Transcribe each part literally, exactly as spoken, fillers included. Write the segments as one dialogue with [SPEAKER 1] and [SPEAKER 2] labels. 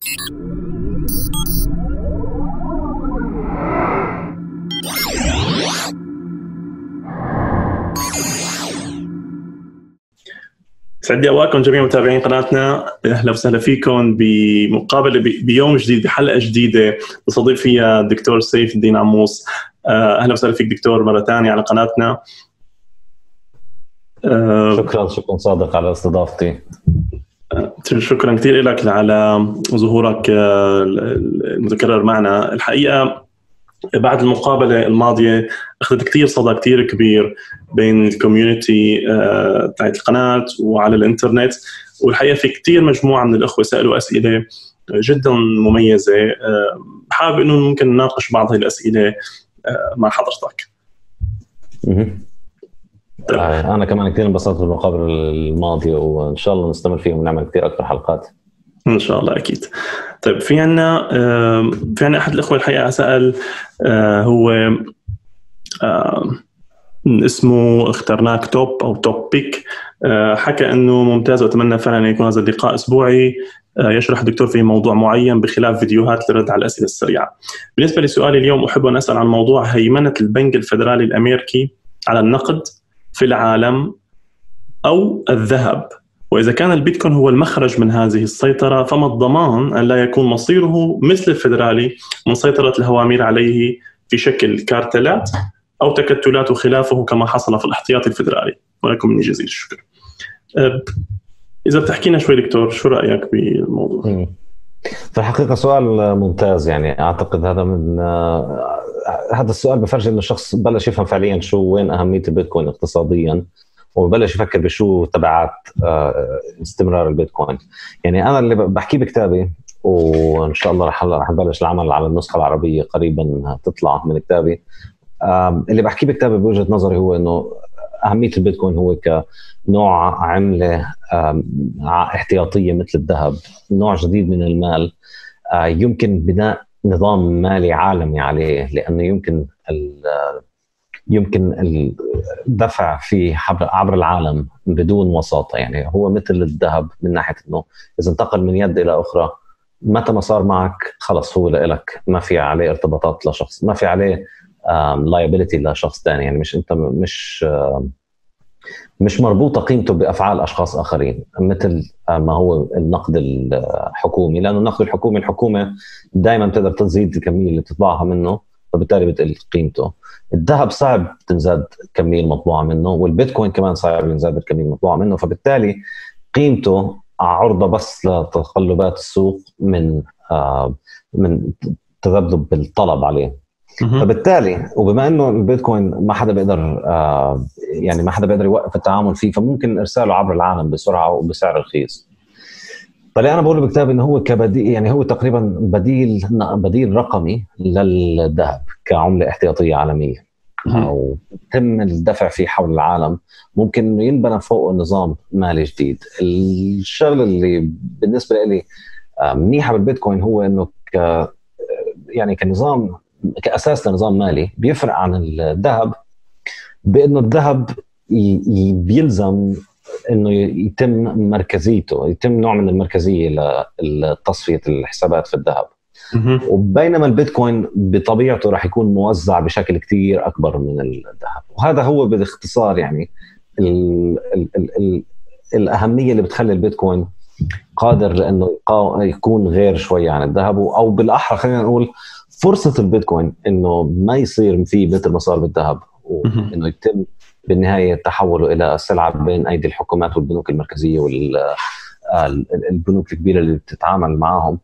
[SPEAKER 1] سعد أوقاتكم جميع متابعين قناتنا. أهلا وسهلا فيكم بمقابلة بيوم جديد بحلقة جديدة بستضيف فيها الدكتور سيف الدين عموس. أهلا وسهلا فيك دكتور مرة ثانية على قناتنا.
[SPEAKER 2] شكرا شكرا صادق على استضافتي.
[SPEAKER 1] شكرا كثير لك على ظهورك المتكرر معنا. الحقيقة بعد المقابلة الماضية أخذت كثير صدى كثير كبير بين الكوميونتي تاعت القناة وعلى الإنترنت، والحقيقة في كثير مجموعة من الأخوة سألوا أسئلة جدا مميزة. حابب إنه ممكن نناقش بعض هذه الأسئلة مع حضرتك.
[SPEAKER 2] طيب. أنا كمان كثير انبسطت بالمقابلة الماضية، وإن شاء الله نستمر فيها ونعمل كثير أكثر حلقات
[SPEAKER 1] إن شاء الله أكيد. طيب في عنا في عنا أحد الأخوة الحقيقة سأل، هو اسمه اخترناك توب أو توب بيك، حكى أنه ممتاز وأتمنى فعلا يكون هذا اللقاء أسبوعي يشرح الدكتور في موضوع معين بخلاف فيديوهات للرد على الأسئلة السريعة. بالنسبة لسؤالي اليوم أحب أن أسأل عن موضوع هيمنة البنك الفدرالي الأمريكي على النقد في العالم أو الذهب، وإذا كان البيتكوين هو المخرج من هذه السيطرة فما الضمان أن لا يكون مصيره مثل الفدرالي من سيطرة الهوامير عليه في شكل كارتلات أو تكتلات وخلافه كما حصل في الاحتياطي الفدرالي؟ ولكم مني جزيل الشكر. إذا بتحكينا شوي دكتور شو رأيك بالموضوع؟
[SPEAKER 2] في الحقيقة سؤال ممتاز. يعني أعتقد هذا من هذا السؤال بفرج إنه الشخص بلش يفهم فعليا شو وين أهمية البيتكوين اقتصاديا، وبلش يفكر بشو تبعات استمرار البيتكوين. يعني أنا اللي بحكيه بكتابي، وإن شاء الله رح رح نبلش العمل على النسخة العربية قريبا تطلع من كتابي. اللي بحكيه بكتابي بوجهة نظري هو إنه أهمية البيتكوين هو كنوع عملة احتياطية مثل الذهب، نوع جديد من المال يمكن بناء نظام مالي عالمي عليه، لأنه يمكن يمكن الدفع فيه عبر العالم بدون وساطة. يعني هو مثل الذهب من ناحية إنه إذا انتقل من يد إلى أخرى متى ما صار معك خلص هو لإلك، ما في عليه ارتباطات لشخص، ما في عليه liability لشخص ثاني. يعني مش أنت مش مش مربوطة قيمته بأفعال أشخاص آخرين مثل ما هو النقد الحكومي، لأنه النقد الحكومي الحكومة دائما تقدر تزيد الكمية اللي تطبعها منه، فبالتالي بتقل قيمته. الذهب صعب تنزاد الكمية المطبوعة منه، والبيتكوين كمان صعب ينزاد الكمية المطبوعة منه، فبالتالي قيمته عرضة بس لتقلبات السوق من آه من تذبذب بالطلب عليه. فبالتالي وبما انه البيتكوين ما حدا بيقدر آه يعني ما حدا بيقدر يوقف التعامل فيه، فممكن ارساله عبر العالم بسرعه وبسعر رخيص. فاللي انا بقوله بكتابي انه هو كبديل، يعني هو تقريبا بديل بديل رقمي للذهب كعمله احتياطيه عالميه، او تم الدفع فيه حول العالم، ممكن ينبنى فوق نظام مالي جديد. الشغله اللي بالنسبه لي منيحه بالبيتكوين هو انه ك يعني كنظام كأساس لنظام مالي بيفرق عن الذهب، بأنه الذهب بيلزم أنه يتم مركزيته، يتم نوع من المركزية لتصفية الحسابات في الذهب. وبينما البيتكوين بطبيعته راح يكون موزع بشكل كتير أكبر من الذهب. وهذا هو باختصار يعني ال ال ال ال الأهمية اللي بتخلي البيتكوين قادر لأنه يكون غير شوية عن الذهب، أو بالأحرى خلينا نقول فرصة البيتكوين إنه ما يصير فيه مثل ما صار بالذهب، وإنه يتم بالنهاية تحوله إلى سلعة بين أيدي الحكومات والبنوك المركزية والبنوك الكبيرة اللي بتتعامل معهم.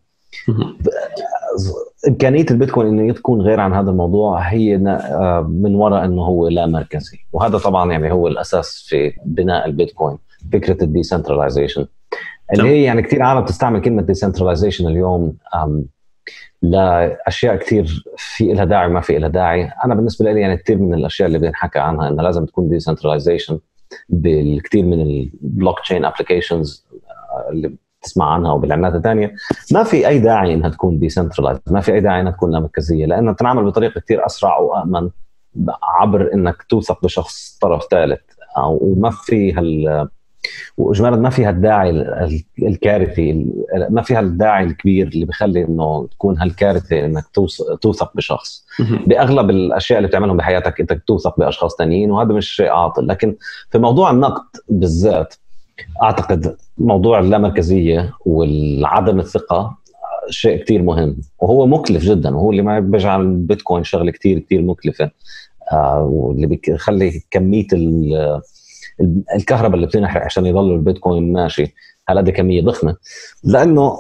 [SPEAKER 2] إمكانية البيتكوين إنه تكون غير عن هذا الموضوع هي من وراء إنه هو لا مركزي، وهذا طبعا يعني هو الأساس في بناء البيتكوين، فكرة الديسنتراليزيشن اللي هي يعني كتير عالم تستعمل كلمة ديسنتراليزيشن اليوم لا أشياء كتير في إلها داعي وما في إلها داعي. أنا بالنسبة لي يعني كتير من الأشياء اللي بنحكى عنها إنها لازم تكون decentralization بالكثير من البلوك تشين ابلكيشنز اللي بتسمع عنها وبالعملات الثانية، ما في أي داعي إنها تكون decentralized، ما في أي داعي إنها تكون لا مركزية، لأنها تنعمل بطريقة كتير أسرع وأمن عبر إنك توثق بشخص طرف ثالث، وما في هال واجمالا ما فيها الداعي الكارثي، ما فيها الداعي الكبير اللي بيخلي انه تكون هالكارثه انك توثق بشخص. باغلب الاشياء اللي بتعملهم بحياتك انت توثق باشخاص ثانيين، وهذا مش شيء عاطل. لكن في موضوع النقد بالذات اعتقد موضوع اللامركزيه والعدم الثقه شيء كتير مهم، وهو مكلف جدا، وهو اللي ما بيجعل البيتكوين شغله كتير كتير مكلفه، آه واللي بيخلي كميه الكهرباء اللي بتنحرق عشان يضل البيتكوين ماشي هالقد كميه ضخمه. لانه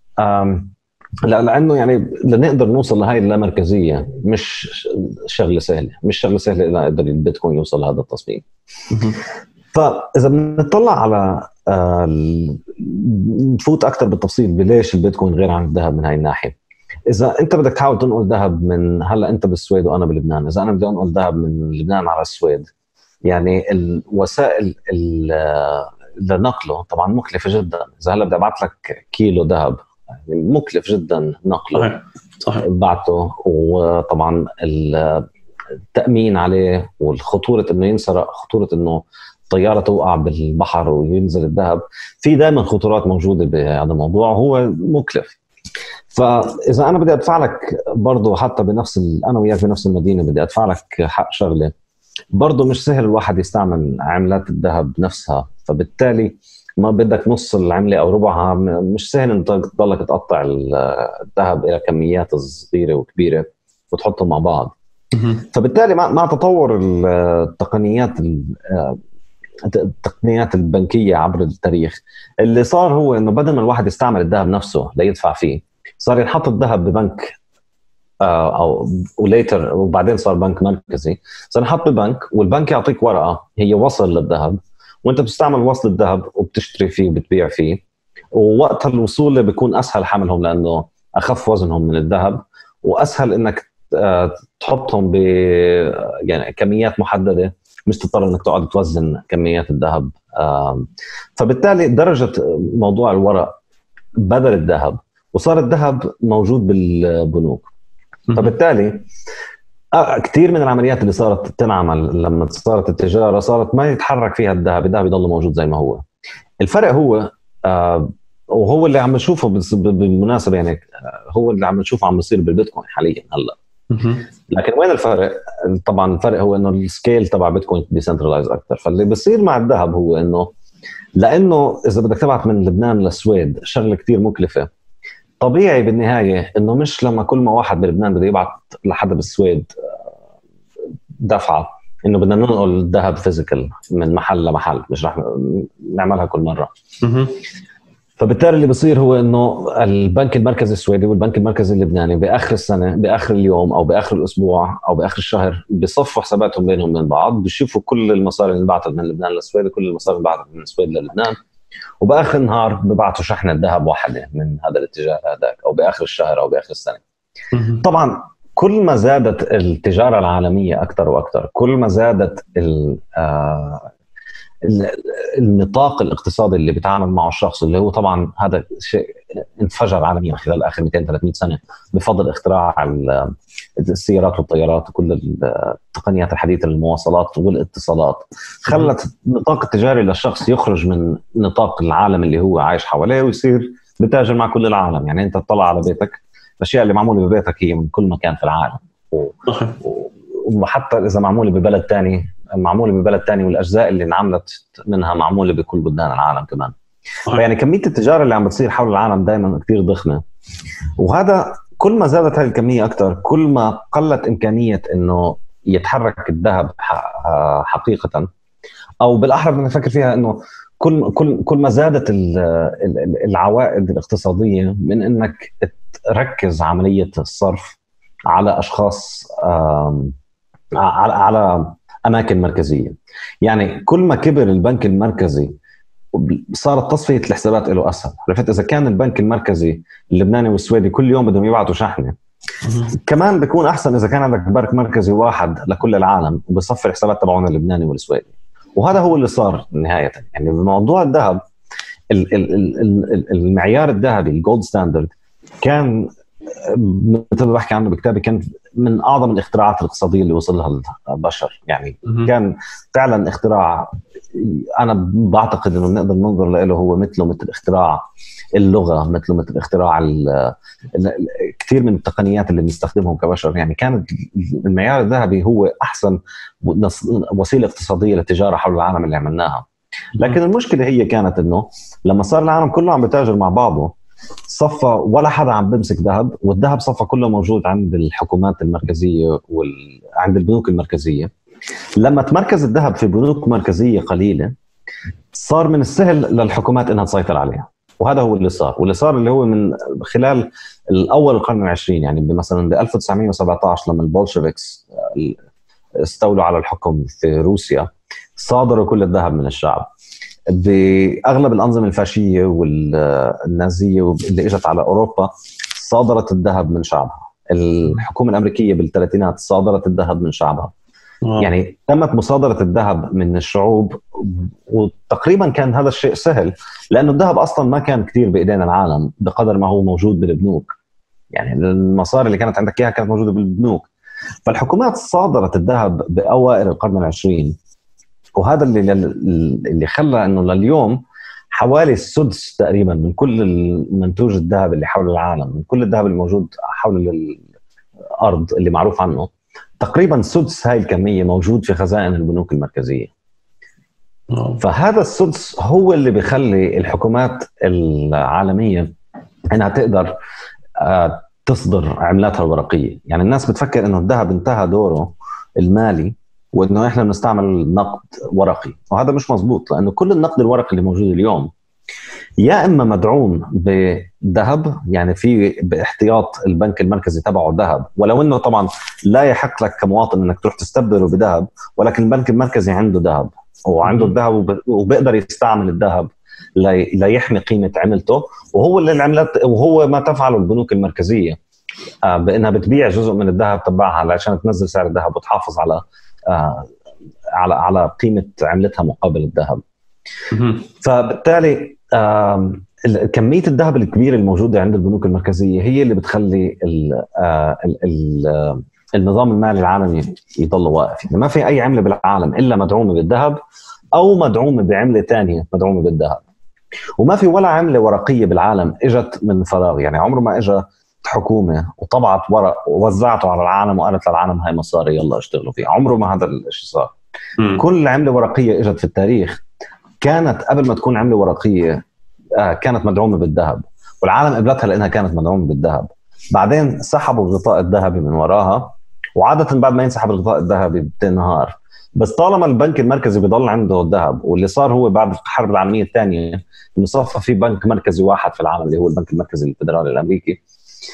[SPEAKER 2] لانه يعني لنقدر نوصل لهي اللامركزيه مش شغله سهله، مش شغله سهله اذا قدر البيتكوين يوصل لهذا التصميم. فاذا بنطلع على نفوت اكثر بالتفصيل بليش البيتكوين غير عن الذهب من هاي الناحيه. اذا انت بدك تحاول تنقل ذهب من، هلا انت بالسويد وانا بلبنان، اذا انا بدي انقل ذهب من لبنان على السويد، يعني الوسائل لنقله طبعا مكلفه جدا. اذا هلا بدي ابعث لك كيلو ذهب يعني مكلف جدا نقله. صحيح صحيح بعته، وطبعا التامين عليه والخطوره انه ينسرق، خطوره انه طياره توقع بالبحر وينزل الذهب، في دائما خطورات موجوده بهذا الموضوع، وهو مكلف. فاذا انا بدي ادفع لك برضه حتى بنفس انا وياك بنفس المدينه بدي ادفع لك حق شغله، برضه مش سهل الواحد يستعمل عملات الذهب نفسها، فبالتالي ما بدك نص العمله او ربعها، مش سهل انت تضلك تقطع الذهب الى كميات صغيره وكبيره وتحطهم مع بعض. فبالتالي مع تطور التقنيات التقنيات البنكيه عبر التاريخ، اللي صار هو انه بدل ما الواحد يستعمل الذهب نفسه ليدفع فيه، صار ينحط الذهب ببنك او وليتر، وبعدين صار بنك مركزي، صار ينحط ببنك، والبنك يعطيك ورقه هي وصل للذهب، وانت بتستعمل وصل الذهب وبتشتري فيه وبتبيع فيه، ووقت الوصول بيكون اسهل حملهم لانه اخف وزنهم من الذهب، واسهل انك تحطهم ب يعني كميات محدده، مش تضطر انك تقعد توزن كميات الذهب. فبالتالي درجه موضوع الورق بدل الذهب، وصار الذهب موجود بالبنوك. فبالتالي كثير من العمليات اللي صارت تنعمل لما صارت التجاره صارت ما يتحرك فيها الذهب، الذهب يضل موجود زي ما هو. الفرق هو وهو اللي عم نشوفه بالمناسبه، يعني هو اللي عم نشوفه عم يصير بالبيتكوين حاليا هلا. لكن وين الفرق؟ طبعا الفرق هو انه السكيل تبع بيتكوين ديسنترلايز اكثر. فاللي بيصير مع الذهب هو انه لانه اذا بدك تبعت من لبنان للسويد شغله كتير مكلفه، طبيعي بالنهايه انه مش لما كل ما واحد بلبنان بده يبعت لحد بالسويد دفعه انه بدنا ننقل الذهب فيزيكال من محل لمحل، مش راح نعملها كل مره. فبالتالي اللي بيصير هو انه البنك المركزي السويدي والبنك المركزي اللبناني باخر السنه، باخر اليوم او باخر الاسبوع او باخر الشهر، بيصفوا حساباتهم بينهم وبين بعض، بيشوفوا كل المصاري اللي انبعثت من لبنان للسويد وكل المصاري اللي انبعثت من السويد للبنان، وباخر النهار ببعثوا شحنه ذهب واحده من هذا الاتجاه هذاك، او باخر الشهر او باخر السنه. طبعا كل ما زادت التجاره العالميه اكثر واكثر، كل ما زادت النطاق الاقتصادي اللي بيتعامل معه الشخص، اللي هو طبعا هذا شيء انفجر عالميا خلال اخر مئتين ثلاثمئة سنه بفضل اختراع السيارات والطيارات وكل التقنيات الحديثه للمواصلات والاتصالات، خلت النطاق التجاري للشخص يخرج من نطاق العالم اللي هو عايش حواليه ويصير بتاجر مع كل العالم. يعني انت تطلع على بيتك، الاشياء اللي معموله ببيتك هي من كل مكان في العالم، وحتى اذا معموله ببلد ثاني معموله ببلد ثاني، والاجزاء اللي انعملت منها معموله بكل بلدان العالم كمان. يعني كميه التجاره اللي عم بتصير حول العالم دائما كثير ضخمه، وهذا كل ما زادت هذه الكميه اكثر كل ما قلت امكانيه انه يتحرك الذهب حقيقه، او بالاحرى بدنا نفكر فيها انه كل كل كل ما زادت العوائد الاقتصاديه من انك تركز عمليه الصرف على اشخاص على على اماكن مركزيه. يعني كل ما كبر البنك المركزي صارت تصفيه الحسابات له اسهل. عرفت؟ اذا كان البنك المركزي اللبناني والسويدي كل يوم بدهم يبعثوا شحنه، كمان بيكون احسن اذا كان عندك بنك مركزي واحد لكل العالم وبصفي الحسابات تبعون اللبناني والسويدي. وهذا هو اللي صار نهايه. يعني بموضوع الذهب، المعيار الذهبي الجولد ستاندرد كان مثل ما بحكي عنه بكتابي كان من أعظم الاختراعات الاقتصادية اللي وصلها البشر. يعني كان فعلا اختراع أنا بعتقد إنه نقدر ننظر له هو مثله مثل اختراع اللغة، مثله مثل اختراع كثير من التقنيات اللي بنستخدمهم كبشر. يعني كانت المعيار الذهبي هو أحسن وسيلة اقتصادية للتجارة حول العالم اللي عملناها. لكن المشكلة هي كانت إنه لما صار العالم كله عم بيتاجر مع بعضه صفى ولا حدا عم بمسك ذهب، والذهب صفى كله موجود عند الحكومات المركزية وعند البنوك المركزية. لما تمركز الذهب في بنوك مركزية قليلة صار من السهل للحكومات انها تسيطر عليها، وهذا هو اللي صار. واللي صار اللي هو من خلال الاول القرن العشرين، يعني مثلا ب ألف وتسعمية وسبعة عشر لما البولشفيكس استولوا على الحكم في روسيا صادروا كل الذهب من الشعب. باغلب الانظمه الفاشيه والنازيه اللي اجت على اوروبا صادرت الذهب من شعبها. الحكومه الامريكيه بالثلاثينات صادرت الذهب من شعبها. أوه. يعني تمت مصادره الذهب من الشعوب، وتقريبا كان هذا الشيء سهل لانه الذهب اصلا ما كان كثير بايدين العالم بقدر ما هو موجود بالبنوك. يعني المصاري اللي كانت عندك اياها كانت موجوده بالبنوك، فالحكومات صادرت الذهب باوائل القرن العشرين. وهذا اللي اللي خلى انه لليوم حوالي السدس تقريبا من كل المنتوج الذهب اللي حول العالم، من كل الذهب الموجود حول الارض اللي معروف عنه، تقريبا سدس هاي الكميه موجود في خزائن البنوك المركزيه. فهذا السدس هو اللي بيخلي الحكومات العالميه انها تقدر تصدر عملاتها الورقيه. يعني الناس بتفكر انه الذهب انتهى دوره المالي وانه احنا بنستعمل نقد ورقي، وهذا مش مزبوط، لانه كل النقد الورقي اللي موجود اليوم يا اما مدعوم بذهب، يعني في باحتياط البنك المركزي تبعه ذهب، ولو انه طبعا لا يحق لك كمواطن انك تروح تستبدله بذهب، ولكن البنك المركزي عنده ذهب وعنده الذهب وبيقدر يستعمل الذهب ليحمي قيمه عملته. وهو اللي العملات وهو ما تفعله البنوك المركزيه بانها بتبيع جزء من الذهب تبعها عشان تنزل سعر الذهب وتحافظ على آه على على قيمه عملتها مقابل الذهب. فبالتالي آه كميه الذهب الكبيره الموجوده عند البنوك المركزيه هي اللي بتخلي ال آه ال ال النظام المالي العالمي يضل واقف. يعني ما في اي عمله بالعالم الا مدعومه بالذهب او مدعومه بعمله ثانيه مدعومه بالذهب، وما في ولا عمله ورقيه بالعالم اجت من فراغ. يعني عمره ما اجى حكومه وطبعت ورق ووزعته على العالم وقالت للعالم هاي مصاري يلا اشتغلوا فيها. عمره ما هذا الشيء صار. م. كل عمله ورقيه اجت في التاريخ كانت قبل ما تكون عمله ورقيه آه كانت مدعومه بالذهب، والعالم قبلتها لانها كانت مدعومه بالذهب. بعدين سحبوا الغطاء الذهبي من وراها، وعاده بعد ما ينسحب الغطاء الذهبي بتنهار. بس طالما البنك المركزي بيضل عنده الذهب، واللي صار هو بعد الحرب العالميه الثانيه مصفى في بنك مركزي واحد في العالم اللي هو البنك المركزي الفدرالي الامريكي،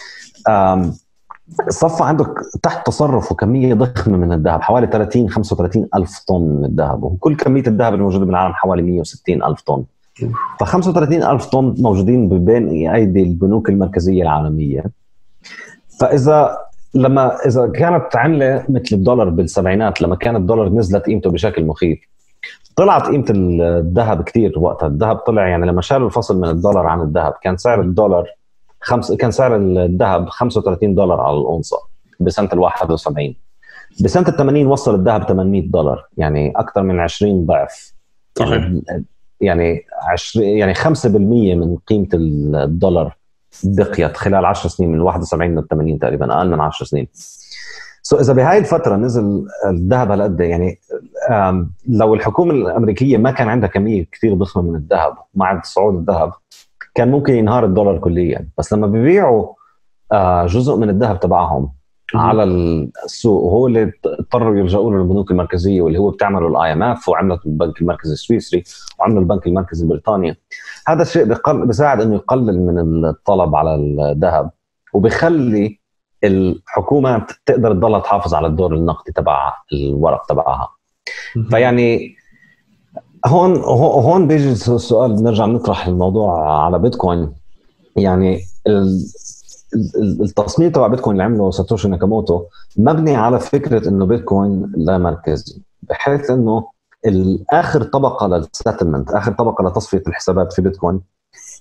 [SPEAKER 2] صفى عنده تحت تصرفه كميه ضخمه من الذهب، حوالي ثلاثين خمسة وثلاثين الف طن من الذهب، وكل كميه الذهب الموجوده بالعالم حوالي مية وستين الف طن. ف خمسة وثلاثين الف طن موجودين بين ايدي البنوك المركزيه العالميه. فاذا لما اذا كانت عمله مثل الدولار بالسبعينات، لما كان الدولار نزلت قيمته بشكل مخيف، طلعت قيمه الذهب كثير وقتها. الذهب طلع، يعني لما شالوا الفصل من الدولار عن الذهب كان سعر الدولار خمس كان سعر الذهب خمسة وثلاثين دولار على الأونصة بسنة الواحد وسبعين. بسنة الثمانين وصل الذهب ثمانمية دولار، يعني أكثر من عشرين ضعف. يعني يعني عشرين يعني خمسة بالمية من قيمة الدولار بقيت خلال عشر سنين، من واحد وسبعين للثمانين تقريبا، أقل من عشر سنين. سو إذا بهاي الفترة نزل الذهب هالقد، يعني لو الحكومة الأمريكية ما كان عندها كمية كثير ضخمة من الذهب مع صعود الذهب كان ممكن ينهار الدولار كليا. بس لما بيبيعوا جزء من الذهب تبعهم على السوق، وهو اللي اضطروا يلجأوا له البنوك المركزيه، واللي هو بتعمله الاي ام اف وعملت البنك المركزي السويسري وعمله البنك المركزي البريطاني. هذا الشيء بيساعد انه يقلل من الطلب على الذهب، وبيخلي الحكومات تقدر تضل تحافظ على الدور النقدي تبع الورق تبعها. فيعني هون هون بيجي السؤال، بنرجع نطرح الموضوع على بيتكوين. يعني التصميم تبع بيتكوين اللي عمله ساتوشي ناكاموتو مبني على فكرة انه بيتكوين لا مركزي، بحيث انه الاخر طبقة للسيتلمنت، اخر طبقة لتصفية الحسابات في بيتكوين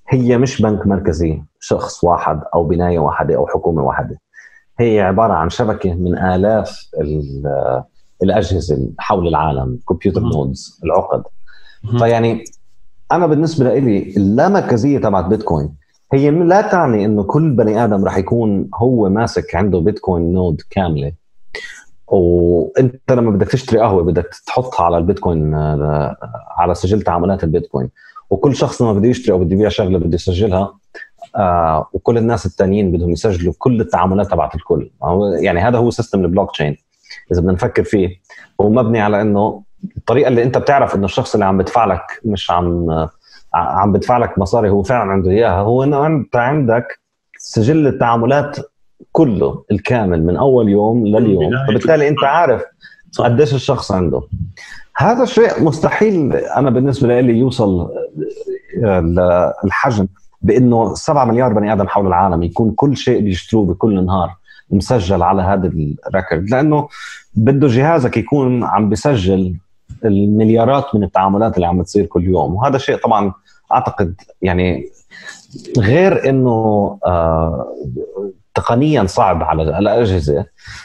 [SPEAKER 2] هي مش بنك مركزي شخص واحد أو بناية واحدة أو حكومة واحدة، هي عبارة عن شبكة من آلاف الأجهزة حول العالم، كمبيوتر نودز، العقد. فيعني أنا بالنسبة لي اللامركزية تبعت بيتكوين هي لا تعني إنه كل بني آدم رح يكون هو ماسك عنده بيتكوين نود كاملة، وانت لما بدك تشتري قهوه بدك تحطها على البيتكوين، على سجل تعاملات البيتكوين، وكل شخص لما بده يشتري او بده يبيع شغله بده يسجلها، آه وكل الناس التانيين بدهم يسجلوا كل التعاملات تبعت الكل. يعني هذا هو سيستم البلوك تشين اذا بدنا نفكر فيه، هو مبني على انه الطريقه اللي انت بتعرف انه الشخص اللي عم بدفع لك مش عم عم بدفع لك مصاري هو فعلا عنده اياها، هو انه انت عندك سجل التعاملات كله الكامل من اول يوم لليوم، فبالتالي انت عارف قديش الشخص عنده. هذا الشيء مستحيل انا بالنسبه لي يوصل للحجم بانه سبعة مليار بني ادم حول العالم يكون كل شيء بيشتروه بكل نهار مسجل على هذا الريكورد، لانه بده جهازك يكون عم بيسجل المليارات من التعاملات اللي عم تصير كل يوم. وهذا شيء طبعا اعتقد يعني غير انه آه تقنيا صعب على الأجهزة،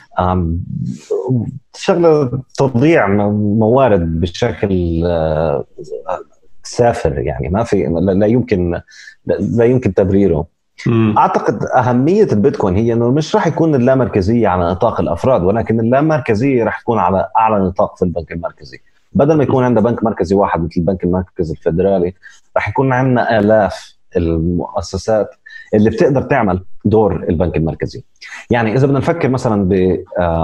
[SPEAKER 2] شغلة تضيع موارد بشكل سافر، يعني ما في لا يمكن لا يمكن تبريره. م. أعتقد أهمية البيتكوين هي أنه مش راح يكون اللامركزية على نطاق الأفراد، ولكن اللامركزية راح تكون على أعلى نطاق في البنك المركزي. بدل ما يكون عندنا بنك مركزي واحد مثل البنك المركزي الفيدرالي، راح يكون عندنا آلاف المؤسسات اللي بتقدر تعمل دور البنك المركزي. يعني إذا بدنا نفكر مثلا ب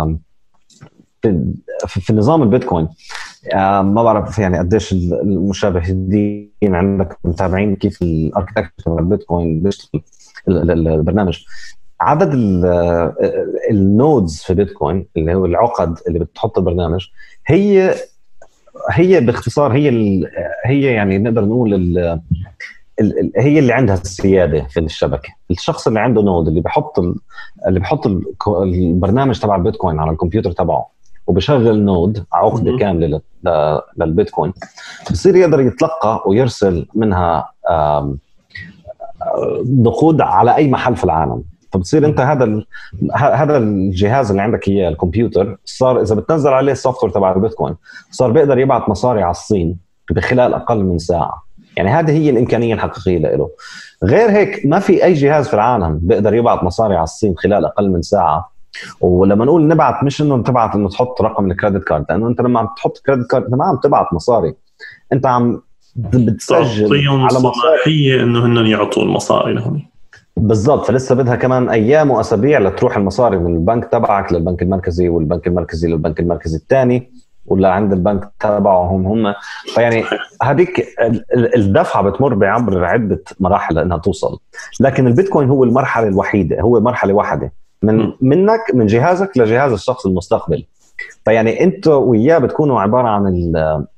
[SPEAKER 2] في نظام البيتكوين، ما بعرف يعني قديش المشاهدين عندك متابعين كيف الاركتكتشر البيتكوين بيشتغل البرنامج. عدد النودز في بيتكوين اللي هو العقد اللي بتحط البرنامج، هي هي باختصار هي هي يعني نقدر نقول ال هي اللي عندها السياده في الشبكه. الشخص اللي عنده نود اللي بيحط اللي بيحط البرنامج تبع البيتكوين على الكمبيوتر تبعه وبشغل نود عقده كامله للبيتكوين، بصير يقدر يتلقى ويرسل منها نقود على اي محل في العالم. فبتصير انت هذا هذا الجهاز اللي عندك اياه الكمبيوتر، صار اذا بتنزل عليه السوفت وير تبع البيتكوين صار بيقدر يبعث مصاري على الصين بخلال اقل من ساعه. يعني هذه هي الامكانيه الحقيقيه له. غير هيك ما في اي جهاز في العالم بيقدر يبعث مصاري على الصين خلال اقل من ساعه. ولما نقول نبعث مش انه تبعث انه تحط رقم الكريدت كارد، لانه انت لما عم تحط كريدت كارد انت ما عم تبعث مصاري، انت عم بتسجل على
[SPEAKER 1] مصاري انه هن يعطوا المصاري لهم
[SPEAKER 2] بالضبط. فلسه بدها كمان ايام واسابيع لتروح المصاري من البنك تبعك للبنك المركزي، والبنك المركزي للبنك المركزي الثاني، ولا عند البنك تبعهم هم. فيعني هذيك الدفعه بتمر بعبر عده مراحل لانها توصل. لكن البيتكوين هو المرحله الوحيده، هو مرحله واحده من منك من جهازك لجهاز الشخص المستقبل. فيعني انت وياه بتكونوا عباره عن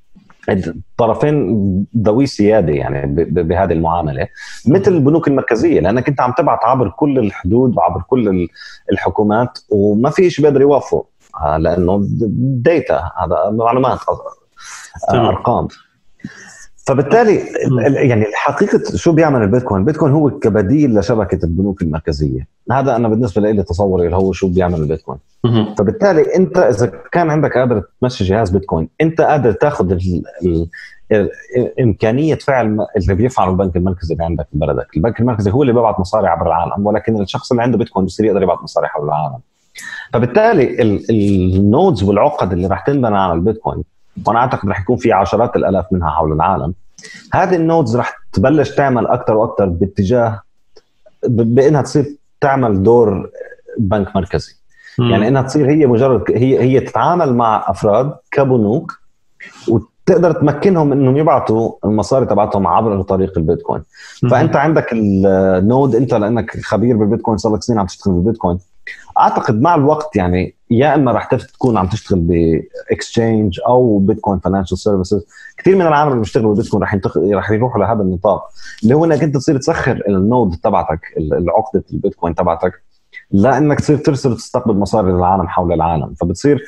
[SPEAKER 2] الطرفين ذوي سياده يعني بهذه المعامله، مثل البنوك المركزيه، لانك انت عم تبعت عبر كل الحدود وعبر كل الحكومات وما في شيء بيقدر يوقفه، لانه داتا، هذا معلومات، ارقام. فبالتالي يعني الحقيقه شو بيعمل البيتكوين؟ البيتكوين هو كبديل لشبكه البنوك المركزيه. هذا انا بالنسبه لي تصوري اللي هو شو بيعمل البيتكوين. فبالتالي انت اذا كان عندك قادر تمشي جهاز بيتكوين، انت قادر تاخذ ال ال امكانيه فعل اللي بيفعله البنك المركزي اللي عندك في بلدك. البنك المركزي هو اللي بيبعث مصاري عبر العالم، ولكن الشخص اللي عنده بيتكوين بيصير يقدر يبعث مصاري حول العالم. فبالتالي النودز والعقد اللي راح تنبنى على البيتكوين، وانا اعتقد راح يكون في عشرات الالاف منها حول العالم، هذه النودز راح تبلش تعمل اكثر واكثر باتجاه بانها تصير تعمل دور بنك مركزي. م. يعني انها تصير هي مجرد هي هي تتعامل مع افراد كبنوك وتقدر تمكنهم انهم يبعثوا المصاري تبعتهم عبر طريق البيتكوين. م. فانت عندك النود، انت لانك خبير بالبيتكوين صار لك سنين عم تشتغل بالبيتكوين، اعتقد مع الوقت يعني يا اما راح تكون عم تشتغل باكسشينج او بيتكوين فاينانشال سيرفيسز. كثير من العالم اللي بيشتغلوا بالبيتكوين راح راح يروحوا لهذا النطاق، اللي هو انك انت تصير تسخر النود تبعتك، العقده البيتكوين تبعتك، لانك تصير ترسل وتستقبل مصاري للعالم حول العالم. فبتصير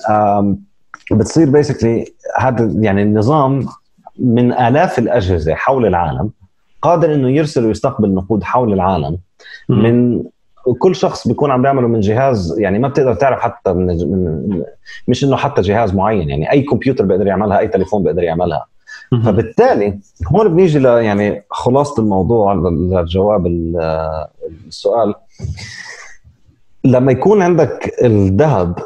[SPEAKER 2] بتصير بيسكلي هذا يعني النظام من آلاف الأجهزة حول العالم قادر انه يرسل ويستقبل نقود حول العالم من كل شخص بيكون عم بيعمله من جهاز، يعني ما بتقدر تعرف حتى من, من مش انه حتى جهاز معين، يعني اي كمبيوتر بيقدر يعملها، اي تليفون بيقدر يعملها. فبالتالي هون بنيجي ل يعني خلاصة الموضوع لجواب السؤال. لما يكون عندك الذهب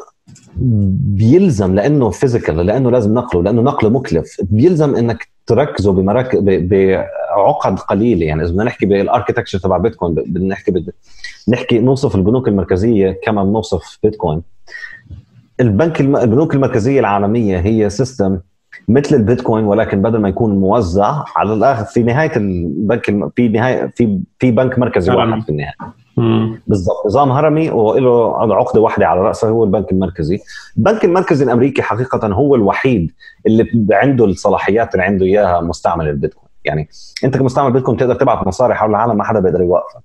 [SPEAKER 2] بيلزم لانه فيزيكال، لانه لازم نقله، لانه نقله مكلف، بيلزم انك تركزه بمراكز بعقد قليله. يعني اذا بدنا نحكي بالاركيتكتشر تبع بيتكوين، بدنا نحكي بدنا نحكي نوصف البنوك المركزيه كما بنوصف بيتكوين. البنك الم... البنوك المركزيه العالميه هي سيستم مثل البيتكوين، ولكن بدل ما يكون موزع على الاخر في نهايه البنك الم... في نهايه في في بنك مركزي واحد في النهايه. بالضبط، نظام هرمي وله عقده واحده على راسه، هو البنك المركزي. البنك المركزي الامريكي حقيقه هو الوحيد اللي عنده الصلاحيات اللي عنده اياها مستعمل البيتكوين. يعني انت كمستعمل بيتكوين تقدر تبعت مصاري حول العالم، ما حدا بيقدر يوقفك.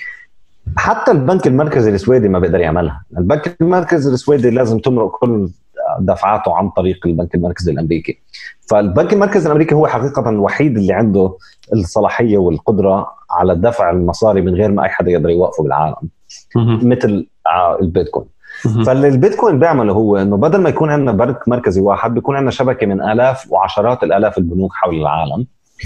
[SPEAKER 2] حتى البنك المركزي السويدي ما بيقدر يعملها. البنك المركزي السويدي لازم تمرق كل دفعاته عن طريق البنك المركزي الامريكي. فالبنك المركزي الامريكي هو حقيقه الوحيد اللي عنده الصلاحيه والقدره على دفع المصاري من غير ما اي حدا يقدر يوقفه بالعالم، مثل البيتكوين. فالبيتكوين بيعمله هو انه بدل ما يكون عندنا بنك مركزي واحد، بيكون عندنا شبكه من الاف وعشرات الالاف البنوك حول العالم.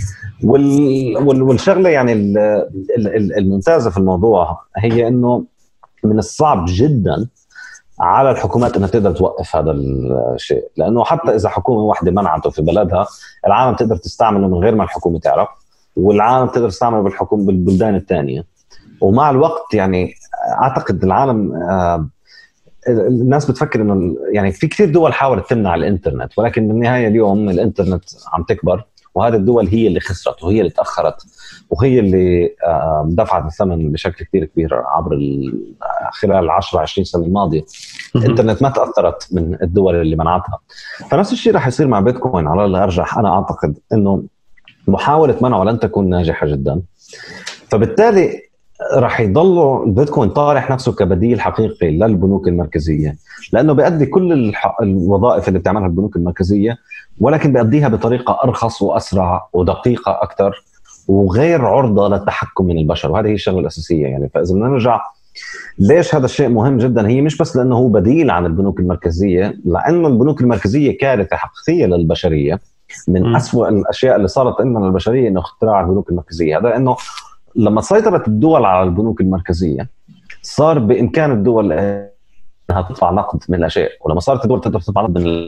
[SPEAKER 2] والشغله يعني الممتازه في الموضوع هي انه من الصعب جدا على الحكومات انها تقدر توقف هذا الشيء، لانه حتى اذا حكومه واحده منعته في بلدها، العالم تقدر تستعمله من غير ما الحكومه تعرف، والعالم تقدر تستعمله بالحكومه بالبلدان الثانيه. ومع الوقت يعني اعتقد العالم آه الناس بتفكر انه يعني في كثير دول حاولت تمنع الانترنت، ولكن بالنهايه اليوم الانترنت عم تكبر، وهذه الدول هي اللي خسرت وهي اللي تاخرت وهي اللي دفعت الثمن بشكل كثير كبير عبر خلال عشرة عشرين سنه الماضيه. الانترنت ما تاثرت من الدول اللي منعتها. فنفس الشيء راح يصير مع بيتكوين على الارجح. انا اعتقد انه محاوله منعه لن تكون ناجحه جدا، فبالتالي راح يضلوا البيتكوين طارح نفسه كبديل حقيقي للبنوك المركزيه، لانه بيؤدي كل الوظائف اللي بتعملها البنوك المركزيه، ولكن بيؤديها بطريقه ارخص واسرع ودقيقه اكثر وغير عرضه للتحكم من البشر. وهذه هي الشغله الاساسيه. يعني فاذا بدنا نرجع ليش هذا الشيء مهم جدا، هي مش بس لانه هو بديل عن البنوك المركزيه، لانه البنوك المركزيه كارثه حقيقيه للبشريه. من أسوأ الاشياء اللي صارت لنا للبشريه انه اختراع البنوك المركزيه. هذا انه لما سيطرت الدول على البنوك المركزيه صار بامكان الدول انها تدفع نقد من الاشياء، ولما صارت الدول تقدر تدفع نقد من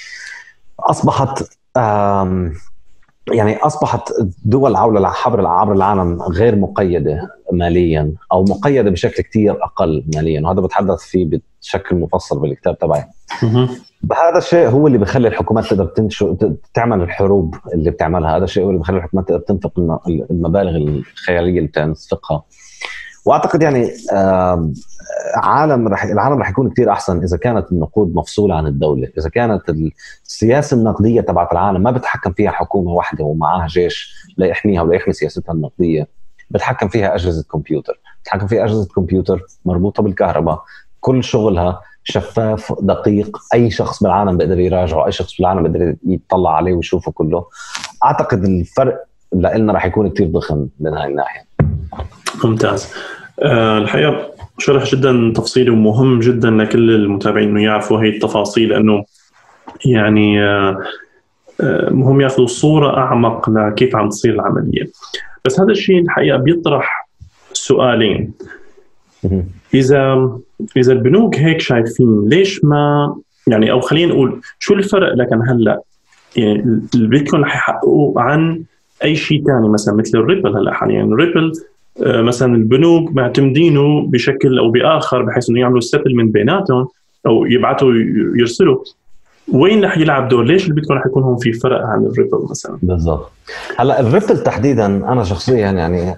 [SPEAKER 2] اصبحت يعني اصبحت دول عبر عبر العالم غير مقيده ماليا، او مقيده بشكل كتير اقل ماليا، وهذا بتحدث فيه بشكل مفصل بالكتاب تبعي. بهذا الشيء هو اللي بيخلي الحكومات تقدر تنشو تعمل الحروب اللي بتعملها. هذا الشيء هو اللي بيخلي الحكومات تقدر تنفق المبالغ الخياليه اللي بتنفقها. واعتقد يعني عالم رح العالم رح يكون كتير احسن اذا كانت النقود مفصوله عن الدوله، اذا كانت السياسه النقديه تبعت العالم ما بتحكم فيها حكومه واحده ومعها جيش ليحميها ولا يحمي سياستها النقديه، بتحكم فيها اجهزه كمبيوتر، بتحكم فيها اجهزه كمبيوتر مربوطه بالكهرباء، كل شغلها شفاف دقيق، اي شخص بالعالم بيقدر يراجعه، اي شخص بالعالم بيقدر يطلع عليه ويشوفه كله. اعتقد الفرق لنا رح يكون كتير ضخم من هاي الناحيه.
[SPEAKER 1] ممتاز. أه الحقيقه شرح جدا تفصيلي ومهم جدا لكل المتابعين انه يعرفوا هي التفاصيل، لانه يعني أه مهم ياخذوا صوره اعمق لكيف عم تصير العمليه. بس هذا الشيء الحقيقه بيطرح سؤالين. اذا اذا البنوك هيك شايفين، ليش ما يعني، او خلينا نقول شو الفرق لكن هلا يعني البيتكوين رح يحققوا عن اي شيء ثاني مثلا مثل الريبل هلا حاليا؟ يعني الريبل مثلا البنوك معتمدينه بشكل او باخر بحيث انه يعملوا سيتلمنت بيناتهم او يبعثوا يرسلوا. وين رح يلعب دور؟ ليش البيتكوين رح يكون هون في فرق عن الريبل مثلا؟
[SPEAKER 2] بالضبط. هلا الريبل تحديدا انا شخصيا يعني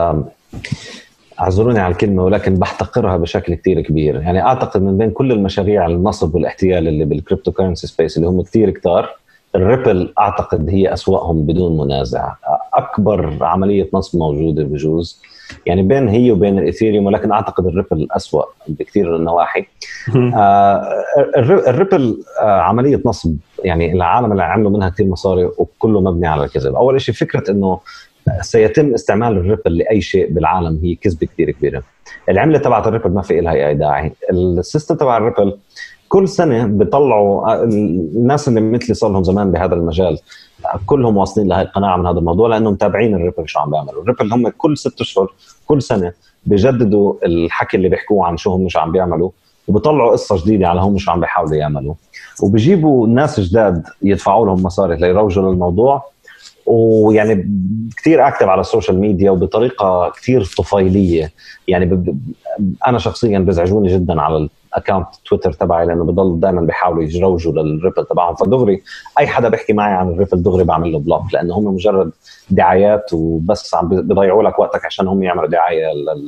[SPEAKER 2] اعذروني على الكلمه ولكن بحتقرها بشكل كتير كبير. يعني اعتقد من بين كل المشاريع النصب والاحتيال اللي بالكريبتو كورنسي سبيس اللي هم كتير كتار، الريبل اعتقد هي اسوأهم بدون منازع. اكبر عمليه نصب موجوده بجوز يعني بين هي وبين الايثيريوم، ولكن اعتقد الريبل اسوأ بكثير النواحي. آه الريبل آه عمليه نصب، يعني العالم اللي عملوا منها كثير مصاري وكله مبني على الكذب. اول شيء فكره انه سيتم استعمال الريبل لاي شيء بالعالم هي كذبه كثير كبيره. العمله تبعت الريبل ما في لها اي داعي. السيستم تبع الريبل كل سنه بيطلعوا الناس اللي مثلي صار لهم زمان بهذا المجال كلهم واصلين لهي القناعه من هذا الموضوع لانهم متابعين الريبل شو عم بيعملوا. الريبل هم كل ست اشهر كل سنه بيجددوا الحكي اللي بيحكوه عن شو هم مش عم بيعملوا وبيطلعوا قصه جديده على هم مش عم بيحاولوا يعملوا وبيجيبوا ناس جداد يدفعوا لهم مصاري ليروجوا للموضوع. ويعني كثير اكتف على السوشيال ميديا وبطريقه كثير طفيليه. يعني ب... انا شخصيا بزعجوني جدا على الاكونت تويتر تبعي لانه بضل دائما بيحاولوا يروجوا للريبل تبعهم. فدغري اي حدا بيحكي معي عن الريبل دغري بعمل له بلوك لانه هم مجرد دعايات وبس عم بيضيعوا لك وقتك عشان هم يعملوا دعايه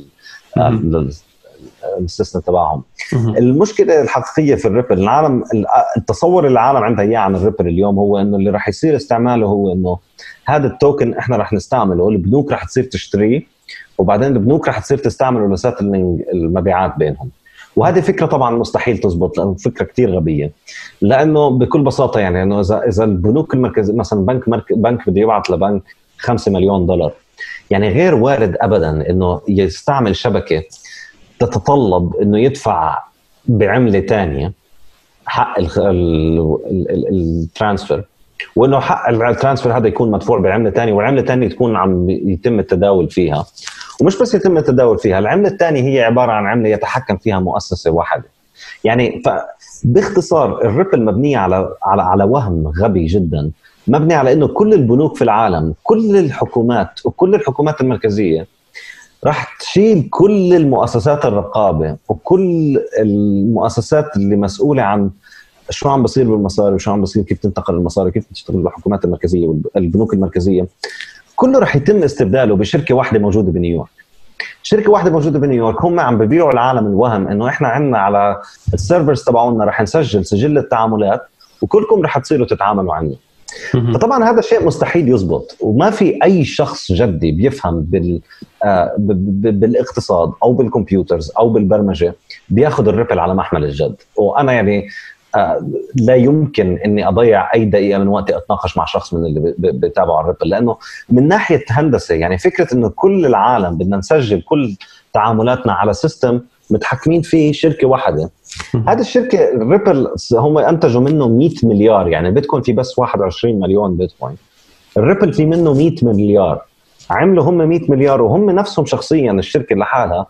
[SPEAKER 2] لل السيستم تبعهم. المشكله الحقيقيه في الريبل العالم التصور اللي العالم عندها اياه عن الريبل اليوم هو انه اللي راح يصير استعماله هو انه هذا التوكن احنا راح نستعمله البنوك راح تصير تشتريه وبعدين البنوك راح تصير تستعمله لساتلينج المبيعات بينهم. وهذه فكره طبعا مستحيل تزبط لانه فكره كتير غبيه لانه بكل بساطه يعني انه اذا اذا البنوك المركزيه مثلا بنك بنك بده يبعث لبنك خمسة مليون دولار يعني غير وارد ابدا انه يستعمل شبكه تتطلب انه يدفع بعمله ثانيه حق الترانسفير وانه حق الترانسفير هذا يكون مدفوع بعمله ثانيه والعمله الثانيه تكون عم يتم التداول فيها. ومش بس يتم التداول فيها العمله الثانيه هي عباره عن عمله يتحكم فيها مؤسسه واحده. يعني باختصار الريبل مبنيه على على على وهم غبي جدا مبني على انه كل البنوك في العالم كل الحكومات وكل الحكومات المركزيه راح تشيل كل المؤسسات الرقابه وكل المؤسسات اللي مسؤوله عن شو عم بصير بالمصاري وشو عم بصير كيف تنتقل المصاري كيف تشتغل الحكومات المركزيه والبنوك المركزيه كله راح يتم استبداله بشركه واحده موجوده بنيويورك. شركه واحده موجوده بنيويورك هم عم ببيعوا العالم الوهم انه احنا عندنا على السيرفرز تبعونا راح نسجل سجل التعاملات وكلكم راح تصيروا تتعاملوا عنه. فطبعا هذا شيء مستحيل يزبط وما في اي شخص جدي بيفهم بال آه بالاقتصاد او بالكمبيوترز او بالبرمجه بياخذ الريبل على محمل الجد. وانا يعني آه لا يمكن اني اضيع اي دقيقه من وقتي اتناقش مع شخص من اللي بيتابعوا الريبل لانه من ناحيه هندسه يعني فكره انه كل العالم بدنا نسجل كل تعاملاتنا على سيستم متحكمين فيه شركه واحده. هذه الشركه الريبل هم انتجوا منه مئة مليار يعني بيتكوين في بس واحد وعشرين مليون بيتكوين. الريبل في منه مئة مليار عملوا هم مئة مليار وهم نفسهم شخصيا الشركه لحالها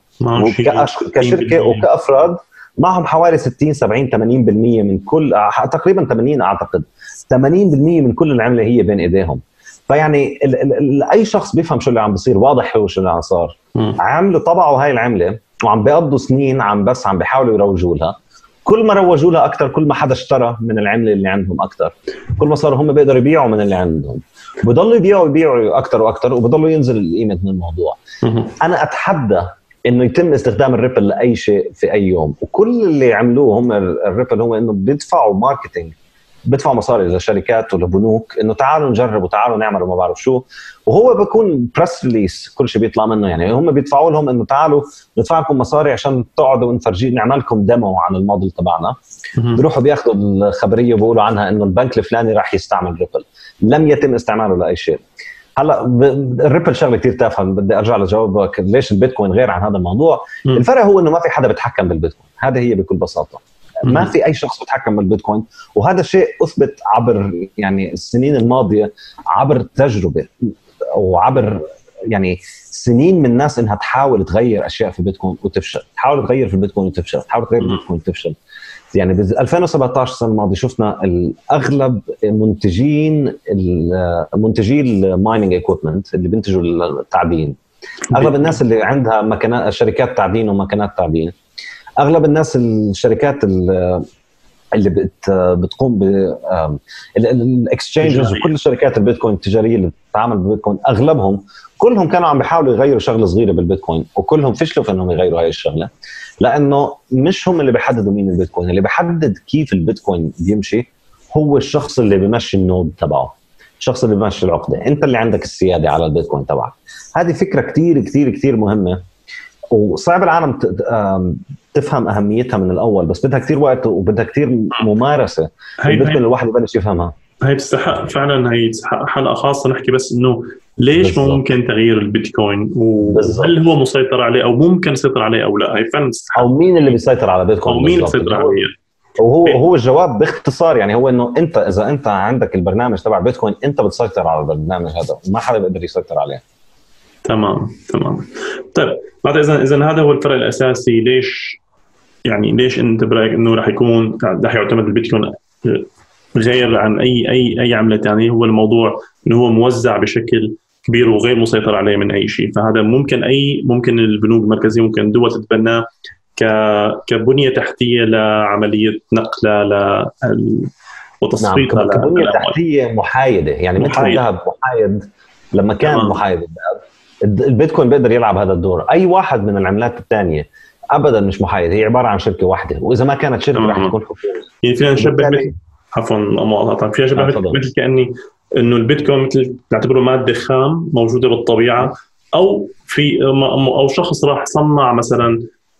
[SPEAKER 2] كشركه وكافراد معهم حوالي ستين سبعين ثمانين بالمئة من كل تقريبا ثمانين اعتقد ثمانين بالمئة من كل العمله هي بين ايديهم. فيعني ال ال ال اي شخص بيفهم شو اللي عم بيصير واضح هو شو اللي عم صار. عملوا طبعوا هاي العمله وعم بيقضوا سنين عم بس عم بيحاولوا يروجوا لها. كل ما روجوا لها اكثر كل ما حدا اشترى من العمله اللي عندهم اكثر كل ما صاروا هم بيقدروا يبيعوا من اللي عندهم بضلوا يبيعوا يبيعوا اكثر واكثر وبضلوا ينزل القيمه من الموضوع. انا اتحدى انه يتم استخدام الريبل لاي شيء في اي يوم وكل اللي عملوه هم الريبل هو انه بيدفعوا ماركتينج بدفعوا مصاري للشركات ولبنوك انه تعالوا نجرب وتعالوا نعمل وما بعرف شو وهو بيكون بريس ريليس كل شيء بيطلع منه. يعني هم بيدفعوا لهم انه تعالوا ندفع لكم مصاري عشان تقعدوا ونفرجي نعمل لكم ديمو عن الموديل تبعنا. بيروحوا بياخذوا الخبريه وبيقولوا عنها انه البنك الفلاني راح يستعمل ريبل لم يتم استعماله لاي شيء. هلا الريبل شغله كثير تافهه بدي ارجع لجوابك ليش البيتكوين غير عن هذا الموضوع. م. الفرق هو انه ما في حدا بيتحكم بالبيتكوين هذا هي بكل بساطه م. ما في اي شخص بيتحكم بالبيتكوين وهذا الشيء اثبت عبر يعني السنين الماضيه عبر تجربه وعبر يعني سنين من الناس انها تحاول تغير اشياء في البيتكوين وتفشل تحاول تغير في البيتكوين وتفشل تحاول تغير في البيتكوين وتفشل. يعني ب ألفين وسبعطعش السنه الماضيه شفنا الاغلب منتجين منتجي المايننج ايكويبمنت اللي بينتجوا التعدين اغلب الناس اللي عندها مكانات شركات تعدين ومكانات تعدين اغلب الناس الشركات اللي بت بتقوم بالاكسشينجز وكل الشركات البيتكوين التجاريه اللي بتتعامل بالبيتكوين اغلبهم كلهم كانوا عم بيحاولوا يغيروا شغله صغيره بالبيتكوين وكلهم فشلوا في انهم يغيروا هاي الشغله لانه مش هم اللي بيحددوا مين البيتكوين. اللي بيحدد كيف البيتكوين بيمشي هو الشخص اللي بيمشي النود تبعه الشخص اللي بيمشي العقده انت اللي عندك السياده على البيتكوين تبعك. هذه فكره كتير كتير كتير مهمه وصعب العالم تفهم اهميتها من الاول بس بدها كتير وقت وبدها كتير ممارسه البيتكوين الواحد يبلش يفهمها.
[SPEAKER 1] هي بتستحق فعلا هي تستحق حلقه خاصه نحكي بس انه ليش
[SPEAKER 2] بالزبط.
[SPEAKER 1] ممكن تغيير البيتكوين، وهل هو مسيطر عليه او ممكن يسيطر عليه او لا؟ هي فعلا
[SPEAKER 2] او مين اللي بيسيطر على بيتكوين،
[SPEAKER 1] او مين اللي بيسيطر عليه.
[SPEAKER 2] وهو هو الجواب باختصار يعني هو انه انت اذا انت عندك البرنامج تبع بيتكوين انت بتسيطر على البرنامج هذا، ما حدا بيقدر يسيطر عليه.
[SPEAKER 1] تمام تمام. طيب بعد اذا اذا هذا هو الفرق الاساسي، ليش يعني ليش انت برايك انه راح يكون راح يعتمد البيتكوين غير عن اي اي اي عمله ثانيه؟ هو الموضوع انه هو موزع بشكل كبير وغير مسيطر عليه من اي شيء، فهذا ممكن اي ممكن البنوك المركزيه ممكن دول تتبناه ك كبنيه تحتيه لعمليه نقله ل وتصفيتها.
[SPEAKER 2] نعم. كبنيه تحتيه محايده يعني محايد. مثل الذهب محايد لما كان آه. محايد الذهب، البيتكوين بيقدر يلعب هذا الدور. اي واحد من العملات الثانيه ابدا مش محايد، هي عباره عن شركه واحده، واذا ما كانت شركه راح تكون حكومه.
[SPEAKER 1] يعني فينا نشبه مثل عفوا مقاطعه فيها شبه مثل, مثل كاني انه البيتكوين مثل نعتبره ماده خام موجوده بالطبيعه، او في او شخص راح صنع مثلا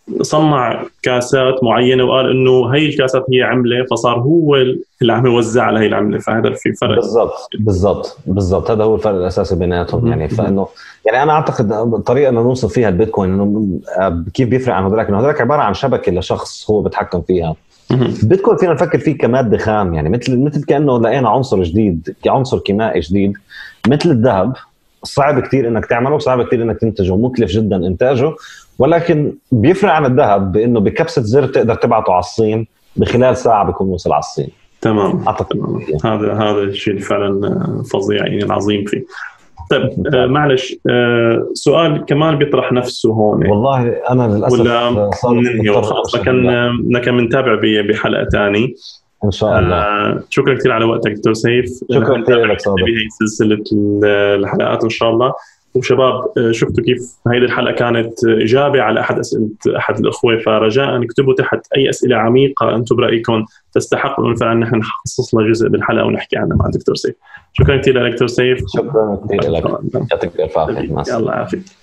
[SPEAKER 1] صنع كاسات معينه وقال انه هي الكاسات هي عمله، فصار هو اللي عم يوزع على هي العمله. فهذا في فرق.
[SPEAKER 2] بالضبط بالضبط بالضبط هذا هو الفرق الاساسي بيناتهم. يعني فانه يعني انا اعتقد الطريقه انه نوصف فيها البيتكوين انه كيف بيفرق عن هذاك، انه هذاك عباره عن شبكه لشخص هو بيتحكم فيها. البيتكوين فينا نفكر فيه كماده خام، يعني مثل مثل كانه لقينا عنصر جديد كعنصر كيميائي جديد مثل الذهب. صعب كتير انك تعمله، صعب كتير انك تنتجه، مكلف جدا انتاجه، ولكن بيفرق عن الذهب بانه بكبسه زر تقدر تبعته على الصين بخلال ساعه بيكون وصل على الصين.
[SPEAKER 1] تمام. اعتقد هذا هذا الشيء فعلا فظيع يعني العظيم فيه. طيب آه معلش آه سؤال كمان بيطرح نفسه هون.
[SPEAKER 2] والله انا للاسف
[SPEAKER 1] ولا خلاص كنا كنا بنتابع بحلقه ثانيه
[SPEAKER 2] ان شاء الله.
[SPEAKER 1] آه شكرا كثير على وقتك دكتور سيف.
[SPEAKER 2] شكرا كثير لك صادق.
[SPEAKER 1] بهي سلسله الحلقات ان شاء الله. وشباب شفتوا كيف هذه الحلقه كانت اجابه على احد اسئله احد الاخوه، فرجاء اكتبوا تحت اي اسئله عميقه انتم برايكم تستحق انه فعلا نحن نخصص لها جزء بالحلقه ونحكي عنها مع الدكتور سيف. شكرا كثير لك دكتور سيف.
[SPEAKER 2] شكرا كثير لك. يعطيك الف عافيه.
[SPEAKER 1] الله يعافيك.